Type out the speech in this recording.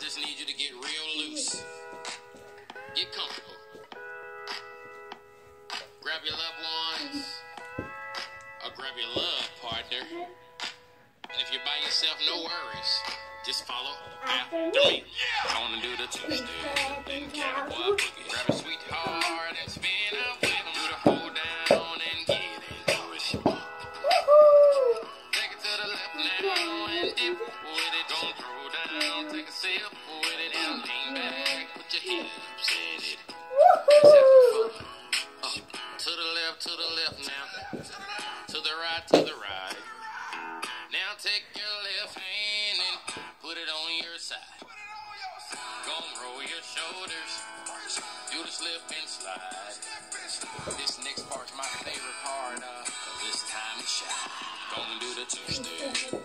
just need you to get real loose. Get comfortable. Grab your loved ones. Or grab your love partner. And if you're by yourself, no worries. Just follow after me. Gonna do the two-step and cowboy boogie. Grab a sweetheart and spin up with them. Do the hold down and get into it. Take it to the left now and dip with it. Don't throw down. Take a sip with it and lean back. Put your hips in it. To the left now. To the right. Now take your left hand and put it on your side. Gonna roll your shoulders. Do the slip and slide. This next part's my favorite part. This time to shine. Gonna do the two-step.